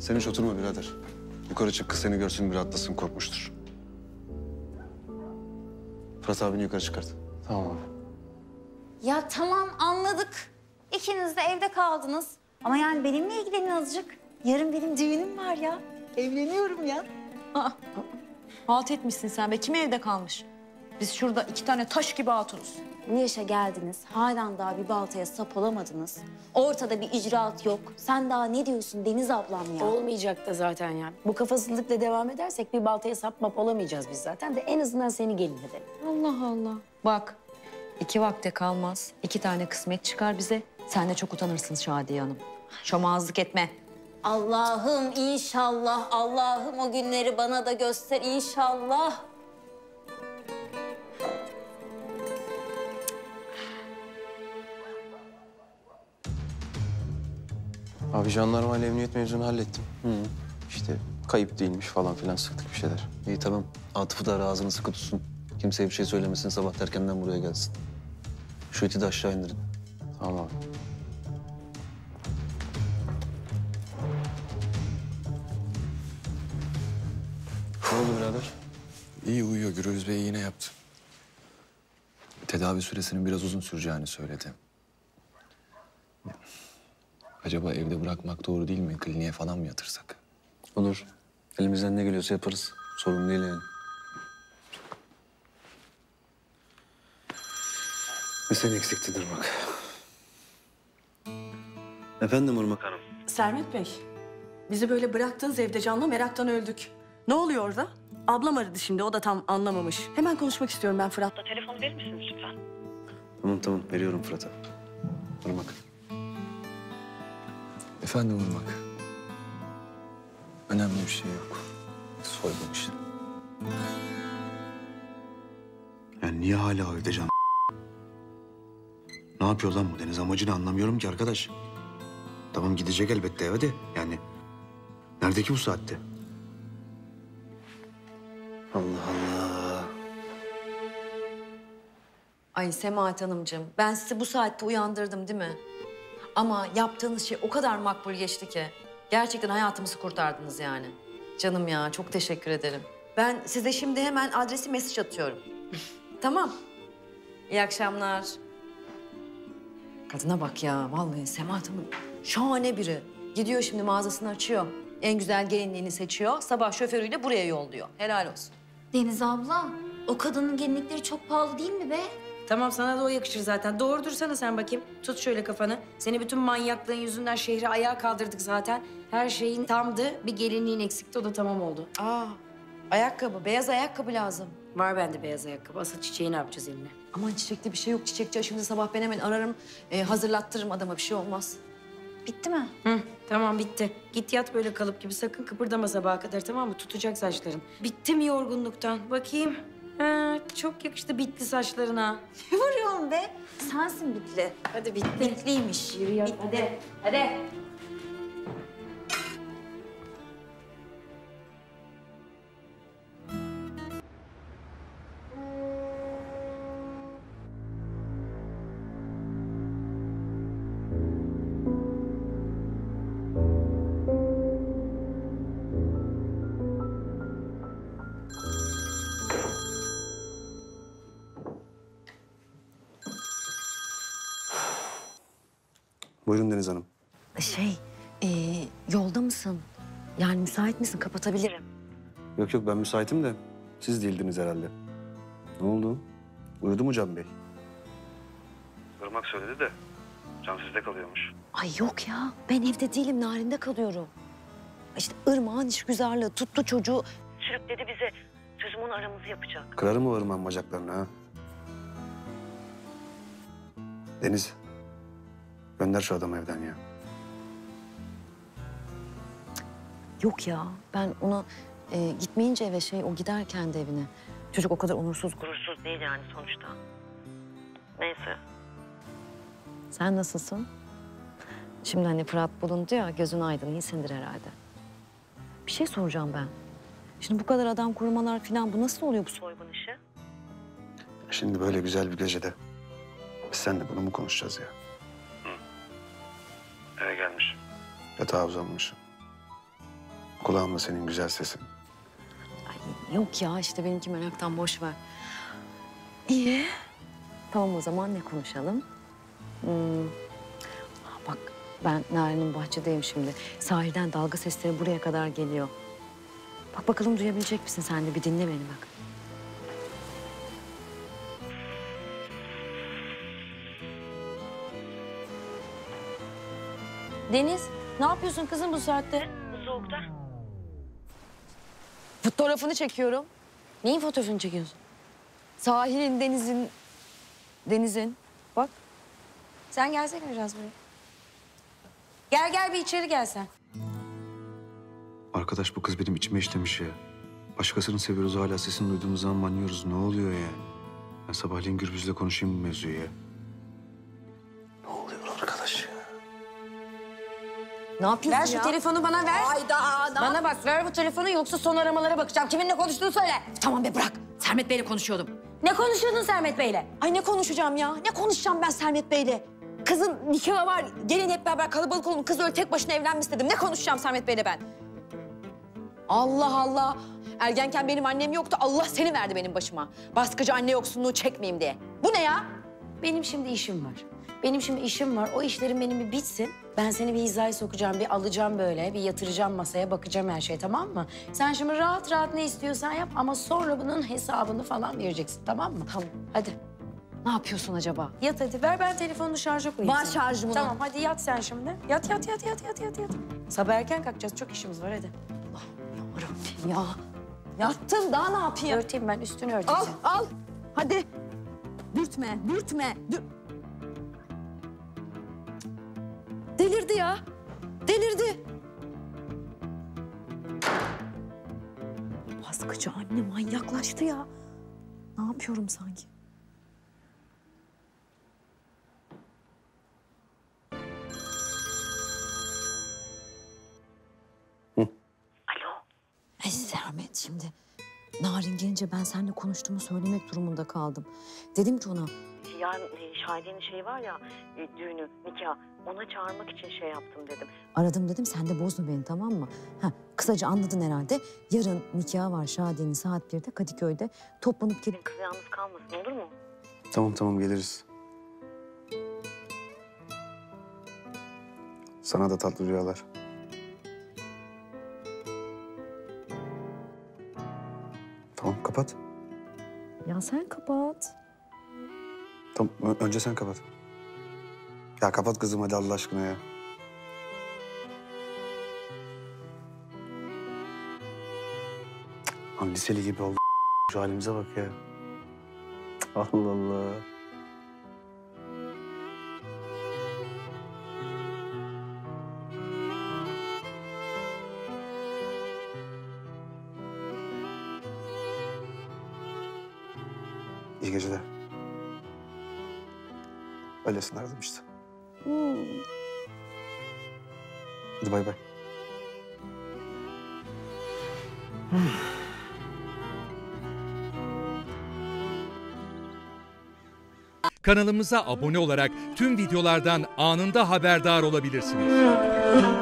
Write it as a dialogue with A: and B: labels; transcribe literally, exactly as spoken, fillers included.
A: Sen hiç oturma birader. Yukarı çık, kız seni görsün, bir rahatlasın, korkmuştur. Fırat abini yukarı çıkart.
B: Tamam abi.
C: Ya tamam anladık. İkiniz de evde kaldınız. Ama yani benimle ilgilenin azıcık. Yarın benim düğünüm var ya. Evleniyorum ya.
D: Aa, halt etmişsin sen be. Kim evde kalmış? Biz şurada iki tane taş gibi hatunuz.
C: Bu yaşa geldiniz. Halen daha bir baltaya sap olamadınız. Ortada bir icraat yok. Sen daha ne diyorsun Deniz ablam ya?
E: Olmayacak da zaten ya. Bu kafasızlıkla devam edersek bir baltaya sapmap olamayacağız biz zaten de en azından seni gelin edelim.
D: Allah Allah. Bak, iki vakte kalmaz. İki tane kısmet çıkar bize. Sen de çok utanırsın Şadiye Hanım. Şomazlık etme.
C: Allah'ım inşallah. Allah'ım o günleri bana da göster inşallah.
B: Abi jandarma ile emniyet mevzunu hallettim. Hı. İşte kayıp değilmiş falan filan sıktık bir şeyler.
A: İyi tamam. Atıf'ı da ara, ağzını sıkı tutsun. Kimseye bir şey söylemesin, sabah erkenden buraya gelsin. Şu iti de aşağı indirin.
B: Tamam abi.
A: Ne oldu birader?
F: İyi uyuyor. Gürüz Bey yine yaptı. Tedavi süresinin biraz uzun süreceğini söyledi. Acaba evde bırakmak doğru değil mi? Kliniğe falan mı yatırsak?
A: Olur. Elimizden ne geliyorsa yaparız. Sorun değil yani. Bir sen eksiktin Irmak. Efendim Irmak Hanım.
G: Sermet Bey, bizi böyle bıraktığınız evde canla meraktan öldük. Ne oluyor orada? Ablam aradı şimdi, o da tam anlamamış. Hemen konuşmak istiyorum ben Fırat'la. Telefonu verir misiniz lütfen?
A: Tamam tamam, veriyorum Fırat'a. Irmak.
F: Efendim Irmak. Önemli bir şey yok. Soygun işte.
H: Yani niye hala evde can? Ne yapıyor lan bu Deniz? Amacını anlamıyorum ki arkadaş. Tamam gidecek elbette eve de yani. Nerede ki bu saatte?
A: Allah Allah.
D: Ay Semahat Hanımcığım, ben sizi bu saatte uyandırdım değil mi? Ama yaptığınız şey o kadar makbul geçti ki. Gerçekten hayatımızı kurtardınız yani. Canım ya, çok teşekkür ederim. Ben size şimdi hemen adresi mesaj atıyorum. Tamam. İyi akşamlar. Kadına bak ya, vallahi Semahat Hanım şahane biri. Gidiyor şimdi mağazasını açıyor. En güzel gelinliğini seçiyor. Sabah şoförüyle buraya yolluyor. Helal olsun.
C: Deniz abla, o kadının gelinlikleri çok pahalı değil mi be?
E: Tamam sana da o yakışır zaten. Doğru dursana sen bakayım. Tut şöyle kafanı. Seni bütün manyaklığın yüzünden şehri ayağa kaldırdık zaten. Her şeyin tamdı. Bir gelinliğin eksikti, o da tamam oldu.
D: Aa, ayakkabı, beyaz ayakkabı lazım.
E: Var bende beyaz ayakkabı. Asıl çiçeği ne yapacağız eline?
D: Aman çiçekte bir şey yok. Çiçekçi şimdi sabah ben hemen ararım. E, hazırlattırırım adama, bir şey olmaz.
C: Bitti mi?
E: Hı, tamam bitti. Git yat böyle kalıp gibi. Sakın kıpırdama sabaha kadar, tamam mı? Tutacak saçların. Bittim yorgunluktan. Bakayım. Ha, çok yakıştı bitli saçlarına.
C: Ne vuruyorsun be? Sensin bitli.
E: Hadi bitti.
C: Bitliymiş.
E: Yürü yat. Hadi. Hadi.
A: Buyurun Deniz Hanım.
D: Şey, e, yolda mısın? Yani müsait misin? Kapatabilirim.
A: Yok yok, ben müsaitim de siz değildiniz herhalde. Ne oldu? Uyudu mu Can Bey? Irmak söyledi de Can sizde kalıyormuş.
D: Ay yok ya, ben evde değilim, Narin'de kalıyorum. İşte Irmak'ın işgüzarlığı tuttu çocuğu. Sürükledi bize. Sözüm onu aramızı yapacak.
A: Kırarım o Irmak'ın bacaklarını ha. Deniz, gönder şu adamı evden ya.
D: Yok ya, ben ona e, gitmeyince eve şey, o gider kendi evine. Çocuk o kadar onursuz, gurursuz değil yani sonuçta. Neyse. Sen nasılsın? Şimdi hani Fırat bulundu ya, gözün aydın, iyisindir herhalde. Bir şey soracağım ben. Şimdi bu kadar adam korumalar falan, bu nasıl oluyor bu soygun işi?
A: Şimdi böyle güzel bir gecede biz seninle bunu mu konuşacağız ya? Hı. Eve gelmiş. Yatağa uzanmış. Kulağımda senin güzel sesin.
D: Ay, yok ya işte benimki meraktan boş ver. İyi. Tamam o zaman ne konuşalım? Hmm. Bak ben Narin'in bahçedeyim şimdi. Sahilden dalga sesleri buraya kadar geliyor. Bak bakalım duyabilecek misin sen de? Bir dinle beni bak.
E: Deniz, ne yapıyorsun kızım bu saatte? Bu soğukta.
D: Fotoğrafını çekiyorum.
E: Neyin fotoğrafını çekiyorsun?
D: Sahilin, denizin... Denizin. Bak.
E: Sen gelsene biraz buraya. Gel gel bir içeri gel sen.
H: Arkadaş bu kız benim içime işlemiş ya. Başkasını seviyoruz hala sesini duyduğumuz zaman manıyoruz. Ne oluyor ya? Ben sabahleyin Gürbüz'le konuşayım bu mevzuyu ya.
A: Ne oluyor arkadaş ya?
D: Ne yapıyorsun
E: Ver şu
D: ya?
E: telefonu bana ver.
D: Hayda.
E: Bana bak ver bu telefonu yoksa son aramalara bakacağım. Kiminle konuştuğunu söyle.
D: Tamam be bırak. Sermet Bey'le konuşuyordum.
E: Ne konuşuyordun Sermet Bey'le?
D: Ay ne konuşacağım ya? Ne konuşacağım ben Sermet Bey'le? Kızın nikahı var. Gelin hep beraber kalabalık olun. Kız öyle tek başına evlenmiş dedim. Ne konuşacağım Sermet Bey'le ben? Allah Allah. Ergenken benim annem yoktu. Allah seni verdi benim başıma. Baskıcı anne yoksunluğu çekmeyeyim diye. Bu ne ya?
E: Benim şimdi işim var. Benim şimdi işim var. O işlerim benim bir bitsin. Ben seni bir hizaya sokacağım, bir alacağım böyle, bir yatıracağım masaya, bakacağım her şeye, tamam mı? Sen şimdi rahat rahat ne istiyorsan yap ama sonra bunun hesabını falan vereceksin, tamam mı?
D: Tamam.
E: Hadi.
D: Ne yapıyorsun acaba?
E: Yat hadi. Ver ben telefonunu şarja koyayım.
D: Var
E: sana.
D: şarjım onun.
E: Tamam hadi yat sen şimdi. Yat yat yat yat yat yat yat. Sabah erken kalkacağız. Çok işimiz var hadi.
D: Yarabbim ya. Yattım daha ne yapayım?
E: Örteyim ben üstünü örteyim.
D: Al
E: sen.
D: al. Hadi. Dürtme dürtme. Dür... Delirdi ya. Delirdi. Baskıcı anne manyaklaştı ya. Ne yapıyorum sanki? Ay Sermet şimdi Narin gelince ben seninle konuştuğumu söylemek durumunda kaldım. Dedim ki ona... Yarın e, Şadiye'nin şeyi var ya, e, düğünü, nikah. Ona çağırmak için şey yaptım dedim. Aradım dedim, sen de bozma beni tamam mı? Ha, kısaca anladın herhalde. Yarın nikahı var Şadiye'nin saat birde Kadıköy'de. Toplanıp gelin, kız yalnız kalmasın olur mu?
A: Tamam tamam geliriz. Sana da tatlı rüyalar. Tamam kapat.
D: Ya sen kapat.
A: Tamam ö- önce sen kapat. Ya kapat kızım hadi Allah aşkına ya. Cık, lan liseli gibi oldu. Şu halimize bak ya. Cık, Allah Allah. İyi geceler. Öylesine aradım işte. Hadi bay bay.
I: Kanalımıza abone olarak tüm videolardan anında haberdar olabilirsiniz.